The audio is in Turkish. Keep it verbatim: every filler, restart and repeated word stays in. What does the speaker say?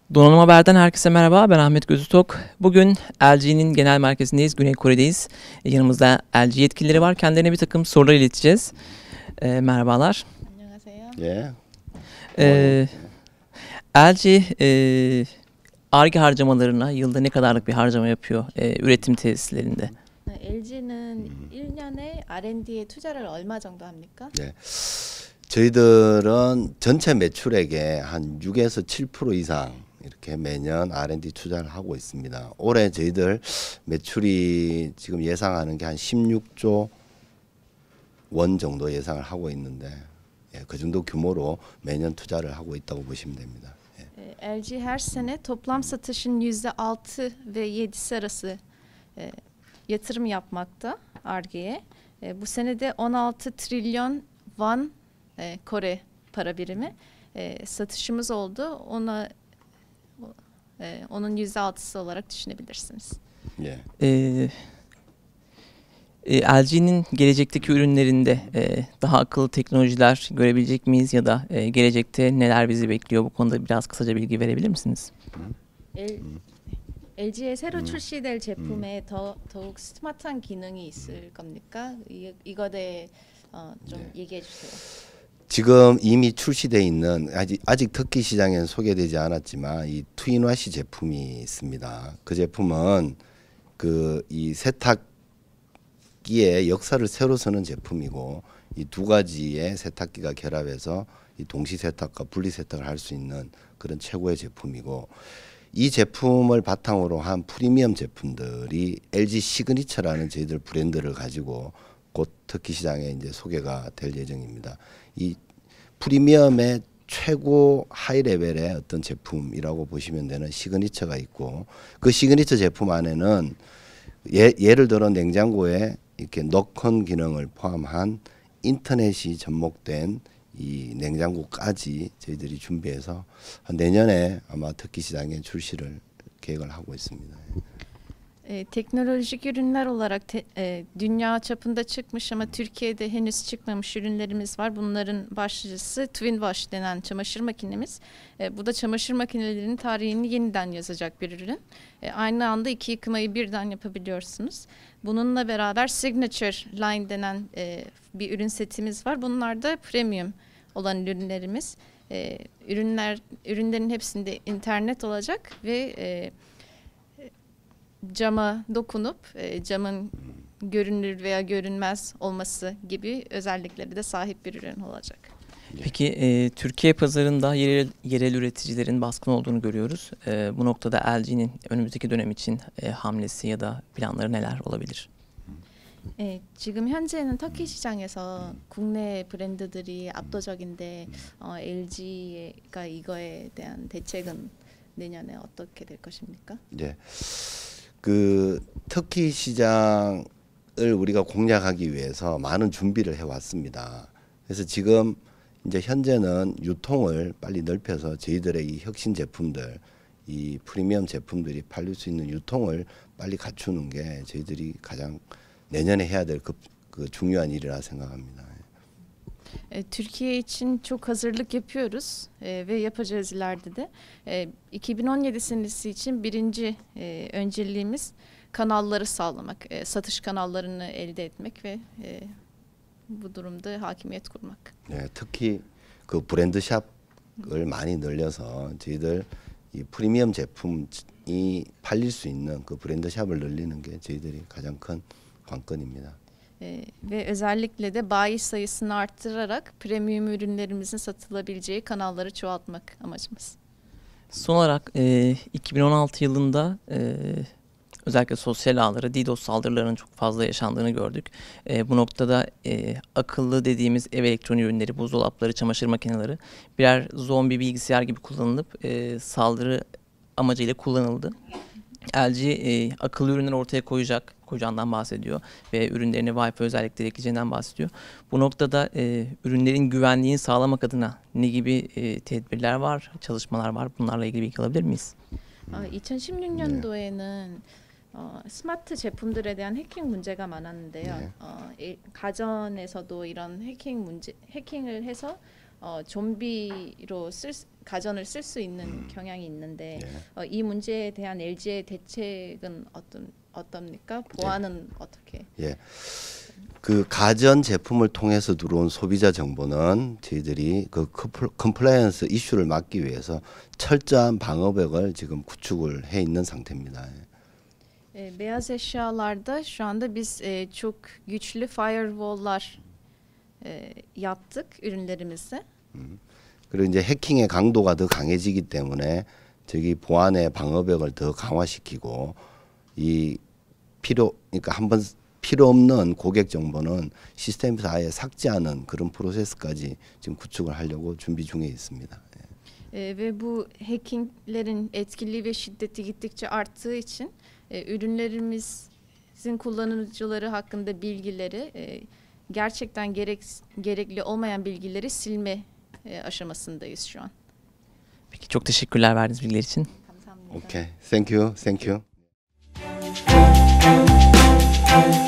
Donanım Haber'den herkese merhaba. Ben Ahmet Gözütok. Bugün L G'nin genel merkezindeyiz. Güney Kore'deyiz. Yanımızda L G yetkilileri var. Kendilerine bir takım sorular ileteceğiz. E, merhabalar. 안녕하세요. Yeah. E, L G e, Ar-Ge harcamalarına yılda ne kadarlık bir harcama yapıyor e, üretim tesislerinde? 엘지는 일 년에 알 앤 디에 투자를 얼마 정도 합니까? 네. 저희들은 전체 매출액의 한 육에서 칠 퍼센트 이상 이렇게 매년 알 앤 디 투자를 하고 있습니다. 올해 저희들 매출이 지금 예상하는 게 한 십육조 원 정도 예상을 하고 있는데 예, 그 정도 규모로 매년 투자를 하고 있다고 보시면 됩니다. 예. L G her sene toplam satışın yüzde altı ve yedisi arası e, yatırım yapmakta Ar-Ge'ye. E, bu sene de on altı trilyon won e, Kore para birimi e, satışımız oldu. Ona e, onun yüzde altısı olarak düşünebilirsiniz. 예. E, e, L G'nin gelecekteki ürünlerinde e, daha akıllı teknolojiler görebilecek miyiz ya da e, gelecekte neler bizi bekliyor? Bu konuda biraz kısaca bilgi verebilir misiniz? L, 엘지의 새로 출시될 제품에 더 더욱 스마트한 기능이 있을 겁니까? 이 이거에 대해 어, 좀 네. 얘기해 주세요. 지금 이미 출시되어 있는 아직 아직 터키 시장에는 소개되지 않았지만 이 투인와시 제품이 있습니다. 그 제품은 그 이 세탁기의 역사를 새로 쓰는 제품이고 이 두 가지의 세탁기가 결합해서 이 동시 세탁과 분리 세탁을 할 수 있는 그런 최고의 제품이고 이 제품을 바탕으로 한 프리미엄 제품들이 엘지 시그니처라는 저희들 브랜드를 가지고 곧 터키 시장에 이제 소개가 될 예정입니다. 이 프리미엄의 최고 하이 레벨의 어떤 제품이라고 보시면 되는 시그니처가 있고 그 시그니처 제품 안에는 예, 예를 들어 냉장고에 이렇게 녹건 기능을 포함한 인터넷이 접목된 이 냉장고까지 저희들이 준비해서 내년에 아마 터키 시장에 출시를 계획을 하고 있습니다. E, teknolojik ürünler olarak te, e, dünya çapında çıkmış ama Türkiye'de henüz çıkmamış ürünlerimiz var. Bunların başlıcası Twin Wash denen çamaşır makinemiz. E, bu da çamaşır makinelerinin tarihini yeniden yazacak bir ürün. E, aynı anda iki yıkamayı birden yapabiliyorsunuz. Bununla beraber Signature Line denen e, bir ürün setimiz var. Bunlar da premium olan ürünlerimiz. E, ürünler ürünlerin hepsinde internet olacak ve e, cama dokunup e, camın görünür veya görünmez olması gibi özellikleri de sahip bir ürün olacak. Peki e, Türkiye pazarında yerel, yerel üreticilerin baskın olduğunu görüyoruz. E, bu noktada L G'nin önümüzdeki dönem için e, hamlesi ya da planları neler olabilir? 네, 지금 현재는 터키 시장에서 국내 브랜드들이 압도적인데 어, 엘지가 이거에 대한 대책은 내년에 어떻게 될 것입니까? 예. 그 터키 시장을 우리가 공략하기 위해서 많은 준비를 해 왔습니다. 그래서 지금 이제 현재는 유통을 빨리 넓혀서 저희들의 이 혁신 제품들, 이 프리미엄 제품들이 팔릴 수 있는 유통을 빨리 갖추는 게 저희들이 가장 내년에 해야 될 그 그 중요한 일이라 생각합니다. E, Türkiye için çok hazırlık yapıyoruz e, ve yapacağız ileride de. E, iki bin on yedi senesi için birinci e, önceliğimiz kanalları sağlamak, e, satış kanallarını elde etmek ve e, bu durumda hakimiyet kurmak. 네, 특히 그 브랜드샵을 많이 늘려서 저희들 이 프리미엄 제품이 팔릴 수 있는 그 브랜드샵을 늘리는 게 저희들이 가장 큰 관건입니다. E, ve özellikle de bayi sayısını arttırarak premium ürünlerimizin satılabileceği kanalları çoğaltmak amacımız. Son olarak e, iki bin on altı yılında e, özellikle sosyal ağlara DDoS saldırılarının çok fazla yaşandığını gördük. E, bu noktada e, akıllı dediğimiz ev elektronik ürünleri, buzdolapları, çamaşır makineleri birer zombi bilgisayar gibi kullanılıp e, saldırı amacıyla kullanıldı. L G e, akıllı ürünler ortaya koyacak, koyacağından bahsediyor ve ürünlerine Wi-Fi özellikleri ekleyeceğinden bahsediyor. Bu noktada e, ürünlerin güvenliğini sağlamak adına ne gibi e, tedbirler var, çalışmalar var? Bunlarla ilgili bilgi alabilir miyiz? 어, 이천십육 년도에는 어, 스마트 제품들에 대한 해킹 문제가 많았는데요. 네. 어, 일, 가전에서도 이런 해킹 문제, 해킹을 해서 어, 좀비로 쓸, 수- 가전을 쓸 수 있는 음. 경향이 있는데 예. 어, 이 문제에 대한 엘지의 대책은 어떤 어떻습니까? 보안은 어떻게? 예. 그 가전 제품을 통해서 들어온 소비자 정보는 저희들이 그 컴플라이언스 이슈를 막기 위해서 철저한 방어벽을 지금 구축을 해 있는 상태입니다. E, beyaz eşyalarda şu anda biz e, çok güçlü firewall'lar e, yaptık ürünlerimizde. 그리고 이제 해킹의 강도가 더 강해지기 때문에 저기 보안의 방어벽을 더 강화시키고 이 필요 그러니까 한번 필요 없는 고객 정보는 시스템에서 아예 삭제하는 그런 프로세스까지 지금 구축을 하려고 준비 중에 있습니다. E, ve bu hackinglerin etkili ve şiddeti gittikçe arttığı için e, ürünlerimizin kullanıcıları hakkında bilgileri e, gerçekten gerek, gerekli olmayan bilgileri silme e, aşamasındayız şu an. Peki çok teşekkürler verdiğiniz bilgiler için. 감사합니다. Okay, thank you, thank you.